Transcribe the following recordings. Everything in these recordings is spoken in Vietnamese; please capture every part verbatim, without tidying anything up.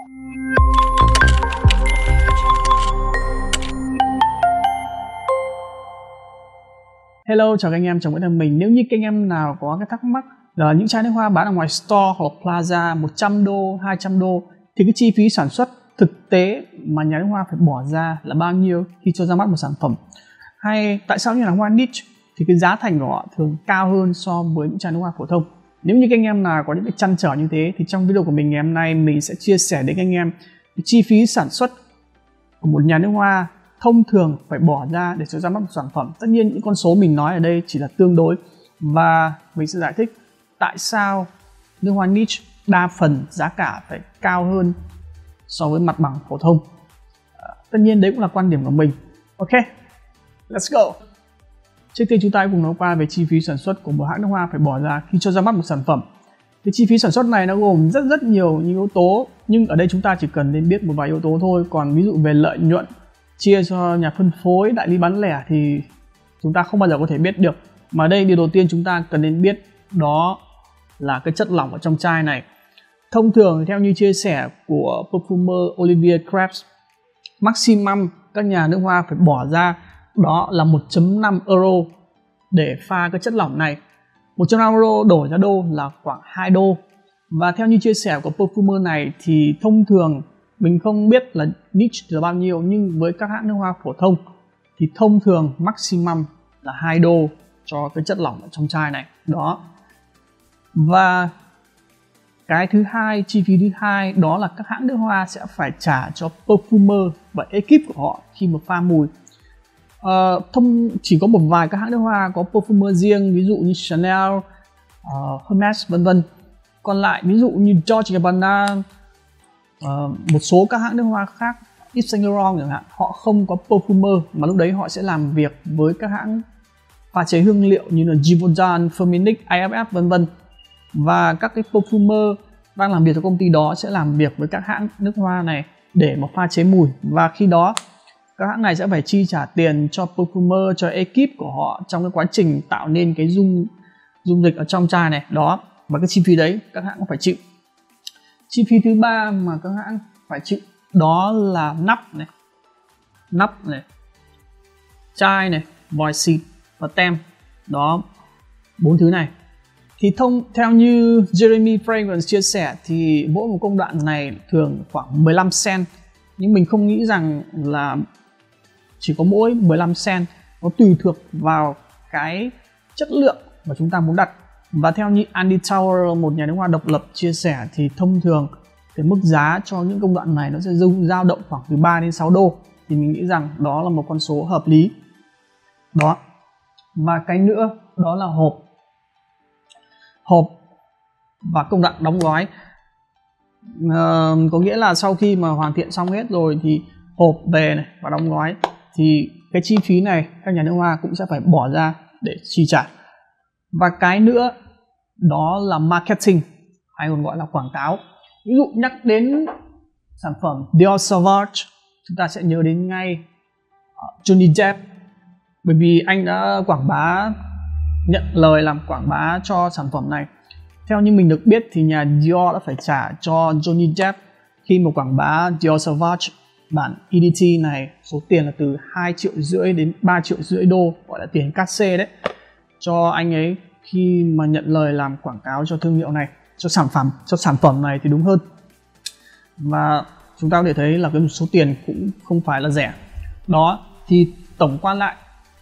Hello, chào các anh em, chào mọi người mình. Nếu như các anh em nào có cái thắc mắc là những chai nước hoa bán ở ngoài store hoặc plaza một trăm đô, hai trăm đô thì cái chi phí sản xuất thực tế mà nhà nước hoa phải bỏ ra là bao nhiêu khi cho ra mắt một sản phẩm, hay tại sao những nhà nước hoa niche thì cái giá thành của họ thường cao hơn so với những chai nước hoa phổ thông. Nếu như các anh em nào có những cái trăn trở như thế thì trong video của mình ngày hôm nay mình sẽ chia sẻ đến các anh em cái chi phí sản xuất của một nhà nước hoa thông thường phải bỏ ra để cho ra mắt một sản phẩm. Tất nhiên những con số mình nói ở đây chỉ là tương đối, và mình sẽ giải thích tại sao nước hoa niche đa phần giá cả phải cao hơn so với mặt bằng phổ thông. À, tất nhiên đấy cũng là quan điểm của mình. Ok, let's go. Trước tiên chúng ta cùng nói qua về chi phí sản xuất của một hãng nước hoa phải bỏ ra khi cho ra mắt một sản phẩm. Cái chi phí sản xuất này nó gồm rất rất nhiều những yếu tố, nhưng ở đây chúng ta chỉ cần nên biết một vài yếu tố thôi. Còn ví dụ về lợi nhuận chia cho nhà phân phối, đại lý bán lẻ thì chúng ta không bao giờ có thể biết được. Mà ở đây điều đầu tiên chúng ta cần nên biết đó là cái chất lỏng ở trong chai này. Thông thường theo như chia sẻ của perfumer Olivier Krebs, maximum các nhà nước hoa phải bỏ ra đó là một phẩy năm euro để pha cái chất lỏng này. một phẩy năm euro đổi ra đô là khoảng hai đô. Và theo như chia sẻ của perfumer này thì thông thường mình không biết là niche là bao nhiêu, nhưng với các hãng nước hoa phổ thông thì thông thường maximum là hai đô cho cái chất lỏng ở trong chai này. Đó. Và cái thứ hai, chi phí thứ hai đó là các hãng nước hoa sẽ phải trả cho perfumer và ekip của họ khi mà pha mùi. Uh, thông chỉ có một vài các hãng nước hoa có perfumer riêng, ví dụ như Chanel, uh, Hermes vân vân. Còn lại ví dụ như Dolce and Gabbana, uh, một số các hãng nước hoa khác, Yves Saint Laurent chẳng hạn, họ không có perfumer, mà lúc đấy họ sẽ làm việc với các hãng pha chế hương liệu như là Givaudan, Firmenich, i ép ép vân vân. Và các cái perfumer đang làm việc cho công ty đó sẽ làm việc với các hãng nước hoa này để mà pha chế mùi, và khi đó các hãng này sẽ phải chi trả tiền cho perfumer, cho ekip của họ trong cái quá trình tạo nên cái dung dung dịch ở trong chai này. Đó, và cái chi phí đấy các hãng cũng phải chịu. Chi phí thứ ba mà các hãng phải chịu đó là nắp này, nắp này, chai này, vòi xịt và tem. Đó, bốn thứ này. Thì thông theo như Jeremy Fragrance chia sẻ thì mỗi một công đoạn này thường khoảng mười lăm cent, nhưng mình không nghĩ rằng là chỉ có mỗi mười lăm cent, nó tùy thuộc vào cái chất lượng mà chúng ta muốn đặt. Và theo như Andy Tower, một nhà nước hoa độc lập chia sẻ thì thông thường cái mức giá cho những công đoạn này nó sẽ dao động khoảng từ ba đến sáu đô, thì mình nghĩ rằng đó là một con số hợp lý. Đó. Và cái nữa đó là hộp. Hộp và công đoạn đóng gói. Uh, có nghĩa là sau khi mà hoàn thiện xong hết rồi thì hộp về này và đóng gói, thì cái chi phí này các nhà nước hoa cũng sẽ phải bỏ ra để chi trả. Và cái nữa đó là marketing, hay còn gọi là quảng cáo. Ví dụ nhắc đến sản phẩm Dior Sauvage, chúng ta sẽ nhớ đến ngay Johnny Depp, bởi vì anh đã quảng bá, nhận lời làm quảng bá cho sản phẩm này. Theo như mình được biết thì nhà Dior đã phải trả cho Johnny Depp khi mà quảng bá Dior Sauvage bản e đê tê này số tiền là từ hai triệu rưỡi đến ba triệu rưỡi đô, gọi là tiền cát xê đấy, cho anh ấy khi mà nhận lời làm quảng cáo cho thương hiệu này, cho sản phẩm cho sản phẩm này thì đúng hơn. Và chúng ta có thể thấy là cái số tiền cũng không phải là rẻ. Đó, thì tổng quan lại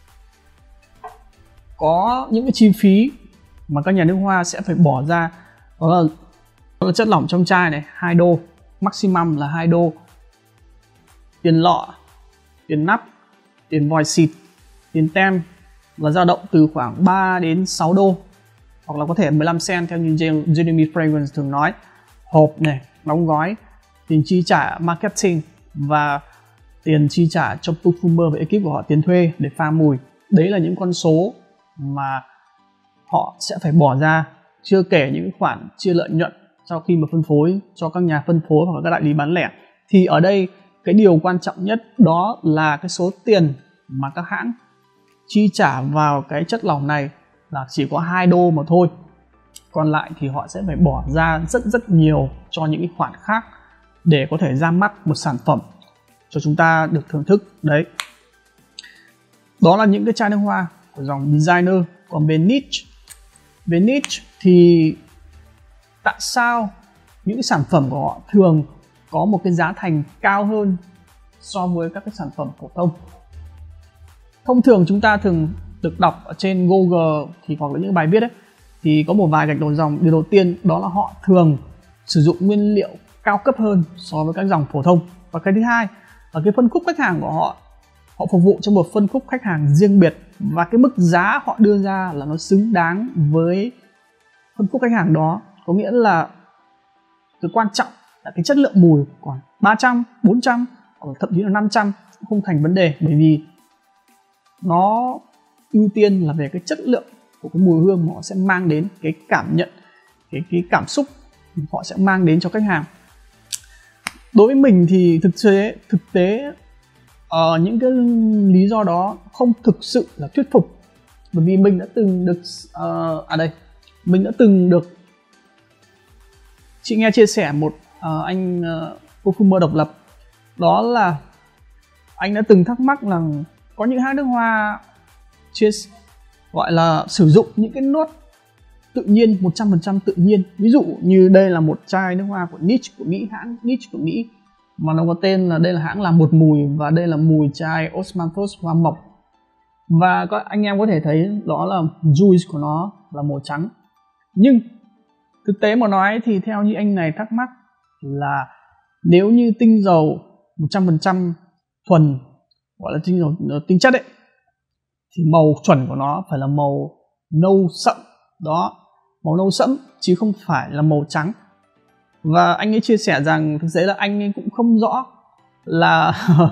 có những cái chi phí mà các nhà nước hoa sẽ phải bỏ ra, đó là, đó là chất lỏng trong chai này hai đô, maximum là hai đô, tiền lọ, tiền nắp, tiền vòi xịt, tiền tem và dao động từ khoảng ba đến sáu đô, hoặc là có thể mười lăm cent theo như Jeremy Fragrance thường nói. Hộp này, đóng gói, tiền chi trả marketing và tiền chi trả cho perfumer và ekip của họ, tiền thuê để pha mùi. Đấy là những con số mà họ sẽ phải bỏ ra, chưa kể những khoản chia lợi nhuận sau khi mà phân phối cho các nhà phân phối hoặc các đại lý bán lẻ. Thì ở đây cái điều quan trọng nhất đó là cái số tiền mà các hãng chi trả vào cái chất lỏng này là chỉ có hai đô mà thôi. Còn lại thì họ sẽ phải bỏ ra rất rất nhiều cho những cái khoản khác để có thể ra mắt một sản phẩm cho chúng ta được thưởng thức đấy. Đó là những cái chai nước hoa của dòng designer. Còn về niche, về niche thì tại sao những cái sản phẩm của họ thường có một cái giá thành cao hơn so với các cái sản phẩm phổ thông? Thông thường chúng ta thường được đọc ở trên Google thì hoặc là những bài viết ấy, thì có một vài gạch đầu dòng. Điều đầu tiên đó là họ thường sử dụng nguyên liệu cao cấp hơn so với các dòng phổ thông. Và cái thứ hai là cái phân khúc khách hàng của họ, họ phục vụ cho một phân khúc khách hàng riêng biệt, và cái mức giá họ đưa ra là nó xứng đáng với phân khúc khách hàng đó. Có nghĩa là cái quan trọng là cái chất lượng mùi khoảng ba trăm, bốn trăm hoặc thậm chí là năm trăm cũng không thành vấn đề, bởi vì nó ưu tiên là về cái chất lượng của cái mùi hương mà họ sẽ mang đến, cái cảm nhận, cái, cái cảm xúc họ sẽ mang đến cho khách hàng. Đối với mình thì thực tế thực tế uh, những cái lý do đó không thực sự là thuyết phục, bởi vì mình đã từng được uh, à đây mình đã từng được chị nghe chia sẻ một uh, anh uh, perfumer độc lập, đó là anh đã từng thắc mắc là có những hãng nước hoa chia gọi là sử dụng những cái nốt tự nhiên, một trăm phần trăm tự nhiên. Ví dụ như đây là một chai nước hoa của Niche của Mỹ, hãng Niche của Mỹ, mà nó có tên là đây là hãng làm một mùi, và đây là mùi chai Osmanthus hoa mộc. Và các anh em có thể thấy đó là juice của nó là màu trắng. Nhưng thực tế mà nói thì theo như anh này thắc mắc là nếu như tinh dầu một trăm phần trăm thuần, gọi là tinh dầu tinh chất ấy, thì màu chuẩn của nó phải là màu nâu sậm đó, màu nâu sẫm chứ không phải là màu trắng. Và anh ấy chia sẻ rằng thực tế là anh ấy cũng không rõ là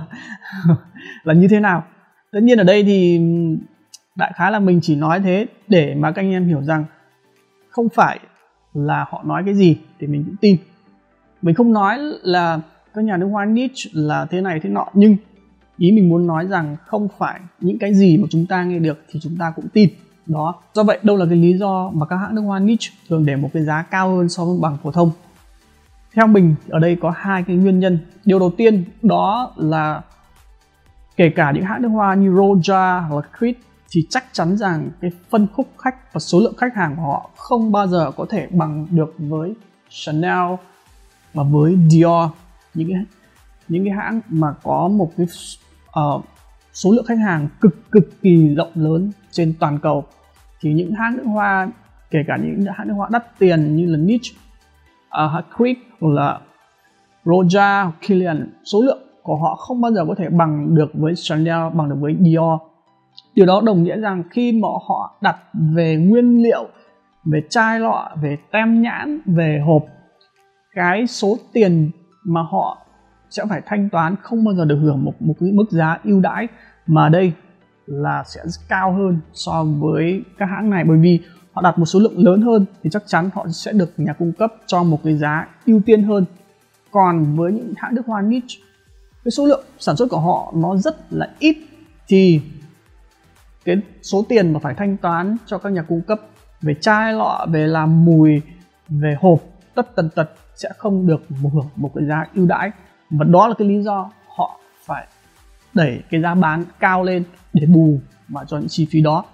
là như thế nào. Tất nhiên ở đây thì đại khái là mình chỉ nói thế để mà các anh em hiểu rằng không phải là họ nói cái gì thì mình cũng tin. Mình không nói là các nhà nước hoa niche là thế này thế nọ, nhưng ý mình muốn nói rằng không phải những cái gì mà chúng ta nghe được thì chúng ta cũng tin đó. Do vậy đâu là cái lý do mà các hãng nước hoa niche thường để một cái giá cao hơn so với bằng phổ thông? Theo mình ở đây có hai cái nguyên nhân. Điều đầu tiên đó là kể cả những hãng nước hoa như Roja hoặc là Creed thì chắc chắn rằng cái phân khúc khách và số lượng khách hàng của họ không bao giờ có thể bằng được với Chanel và với Dior, những cái những cái hãng mà có một cái uh, số lượng khách hàng cực cực kỳ rộng lớn trên toàn cầu. Thì những hãng nước hoa, kể cả những hãng nước hoa đắt tiền như là Niche, uh, Creed hoặc là Roja, Kilian, số lượng của họ không bao giờ có thể bằng được với Chanel, bằng được với Dior. Điều đó đồng nghĩa rằng khi mà họ đặt về nguyên liệu, về chai lọ, về tem nhãn, về hộp, cái số tiền mà họ sẽ phải thanh toán không bao giờ được hưởng một, một cái mức giá ưu đãi, mà đây là sẽ cao hơn so với các hãng này, bởi vì họ đặt một số lượng lớn hơn thì chắc chắn họ sẽ được nhà cung cấp cho một cái giá ưu tiên hơn. Còn với những hãng nước hoa niche, cái số lượng sản xuất của họ nó rất là ít, thì cái số tiền mà phải thanh toán cho các nhà cung cấp về chai lọ, về làm mùi, về hộp, tất tần tật sẽ không được một hưởng một cái giá ưu đãi. Và đó là cái lý do họ phải đẩy cái giá bán cao lên để bù mà cho những chi phí đó.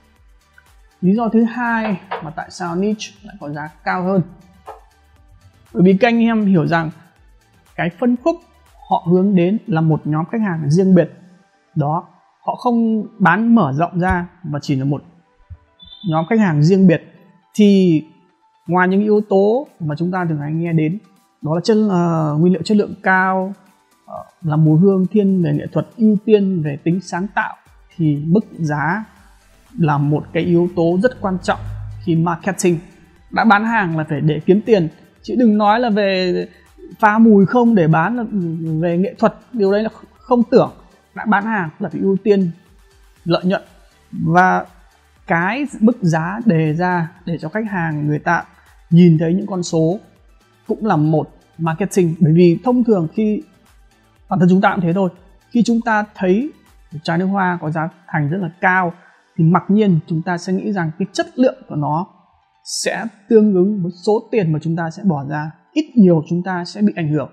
Lý do thứ hai mà tại sao niche lại có giá cao hơn, bởi vì các anh em hiểu rằng cái phân khúc họ hướng đến là một nhóm khách hàng riêng biệt đó, họ không bán mở rộng ra mà chỉ là một nhóm khách hàng riêng biệt. Thì ngoài những yếu tố mà chúng ta thường hay nghe đến, đó là chất uh, nguyên liệu chất lượng cao, uh, là mùi hương thiên về nghệ thuật, ưu tiên về tính sáng tạo, thì mức giá là một cái yếu tố rất quan trọng khi marketing. Đã bán hàng là phải để kiếm tiền, chứ đừng nói là về pha mùi không để bán, là về nghệ thuật, điều đấy là không tưởng. Đã bán hàng là phải ưu tiên lợi nhuận, và cái mức giá đề ra để cho khách hàng người ta nhìn thấy những con số cũng là một marketing. Bởi vì thông thường khi bản thân chúng ta cũng thế thôi, khi chúng ta thấy một chai nước hoa có giá thành rất là cao thì mặc nhiên chúng ta sẽ nghĩ rằng cái chất lượng của nó sẽ tương ứng với số tiền mà chúng ta sẽ bỏ ra, ít nhiều chúng ta sẽ bị ảnh hưởng.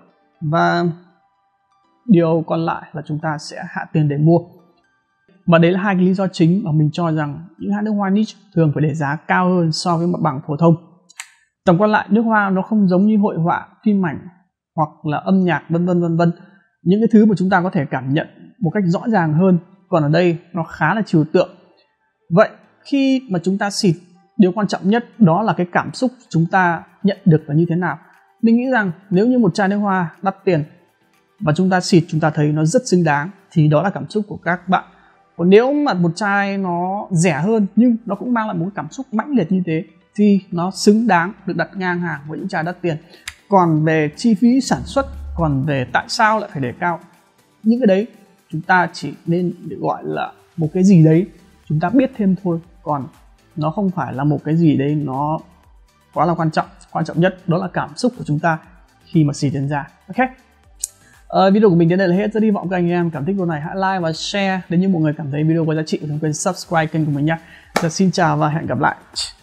và điều còn lại là chúng ta sẽ hạ tiền để mua. Và đấy là hai cái lý do chính mà mình cho rằng những hãng nước hoa niche thường phải để giá cao hơn so với mặt bằng phổ thông. Tổng quan lại, nước hoa nó không giống như hội họa, phim ảnh hoặc là âm nhạc vân vân vân vân. Những cái thứ mà chúng ta có thể cảm nhận một cách rõ ràng hơn, còn ở đây nó khá là trừu tượng. Vậy khi mà chúng ta xịt, điều quan trọng nhất đó là cái cảm xúc chúng ta nhận được là như thế nào. Mình nghĩ rằng nếu như một chai nước hoa đắt tiền và chúng ta xịt chúng ta thấy nó rất xứng đáng thì đó là cảm xúc của các bạn. Còn nếu mà một chai nó rẻ hơn nhưng nó cũng mang lại một cảm xúc mãnh liệt như thế thì nó xứng đáng được đặt ngang hàng với những chai đắt tiền. Còn về chi phí sản xuất, còn về tại sao lại phải để cao, những cái đấy chúng ta chỉ nên được gọi là một cái gì đấy chúng ta biết thêm thôi, còn nó không phải là một cái gì đấy nó quá là quan trọng. Quan trọng nhất đó là cảm xúc của chúng ta khi mà xịt lên da. Ok. Ờ, video của mình đến đây là hết. Rất hy vọng các anh em cảm thích video này hãy like và share. Nếu như mọi người cảm thấy video có giá trị đừng quên subscribe kênh của mình nhé. Xin chào và hẹn gặp lại.